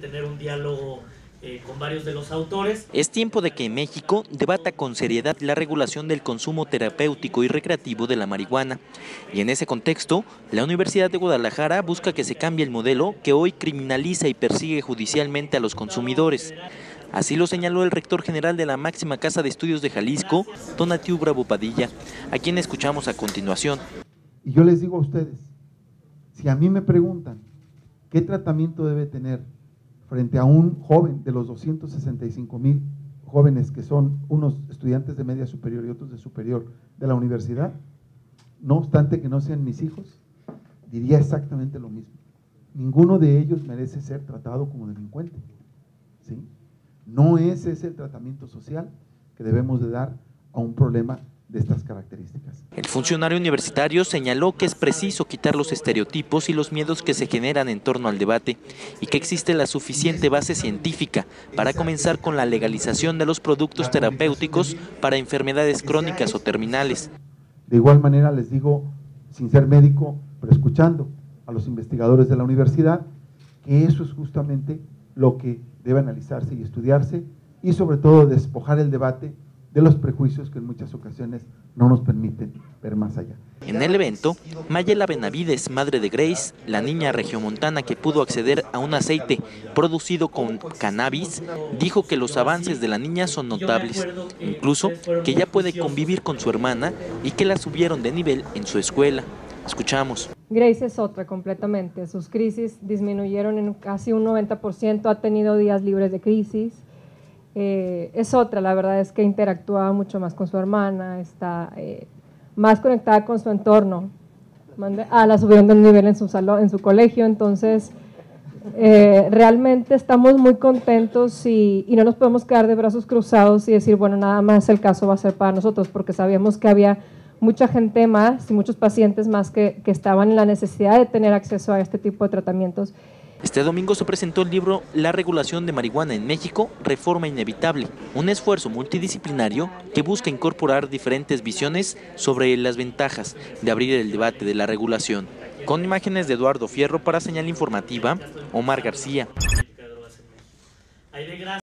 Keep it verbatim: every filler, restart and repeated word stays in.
tener un diálogo eh, con varios de los autores. Es tiempo de que México debata con seriedad la regulación del consumo terapéutico y recreativo de la marihuana. Y en ese contexto, la Universidad de Guadalajara busca que se cambie el modelo que hoy criminaliza y persigue judicialmente a los consumidores. Así lo señaló el rector general de la máxima casa de estudios de Jalisco, Tonatiu Bravo Padilla, a quien escuchamos a continuación. Y yo les digo a ustedes, si a mí me preguntan qué tratamiento debe tener frente a un joven de los doscientos sesenta y cinco mil jóvenes que son unos estudiantes de media superior y otros de superior de la universidad, no obstante que no sean mis hijos, diría exactamente lo mismo. Ninguno de ellos merece ser tratado como delincuente, ¿sí? No ese es el tratamiento social que debemos de dar a un problema de estas características. El funcionario universitario señaló que es preciso quitar los estereotipos y los miedos que se generan en torno al debate y que existe la suficiente base científica para comenzar con la legalización de los productos terapéuticos para enfermedades crónicas o terminales. De igual manera les digo, sin ser médico, pero escuchando a los investigadores de la universidad, que eso es justamente lo que debe analizarse y estudiarse y sobre todo despojar el debate de los prejuicios que en muchas ocasiones no nos permiten ver más allá. En el evento, Mayela Benavides, madre de Grace, la niña regiomontana que pudo acceder a un aceite producido con cannabis, dijo que los avances de la niña son notables, incluso que ya puede convivir con su hermana y que la subieron de nivel en su escuela. Escuchamos. Grace es otra completamente, sus crisis disminuyeron en casi un noventa por ciento, ha tenido días libres de crisis. Eh, es otra, la verdad es que interactúa mucho más con su hermana, está eh, más conectada con su entorno. Ah, la subieron de nivel en su salón, en su colegio, entonces eh, realmente estamos muy contentos y, y no nos podemos quedar de brazos cruzados y decir, bueno, nada más el caso va a ser para nosotros, porque sabíamos que había mucha gente más y muchos pacientes más que, que estaban en la necesidad de tener acceso a este tipo de tratamientos. Este domingo se presentó el libro La regulación de marihuana en México, reforma inevitable, un esfuerzo multidisciplinario que busca incorporar diferentes visiones sobre las ventajas de abrir el debate de la regulación. Con imágenes de Eduardo Fierro para Señal Informativa, Omar García.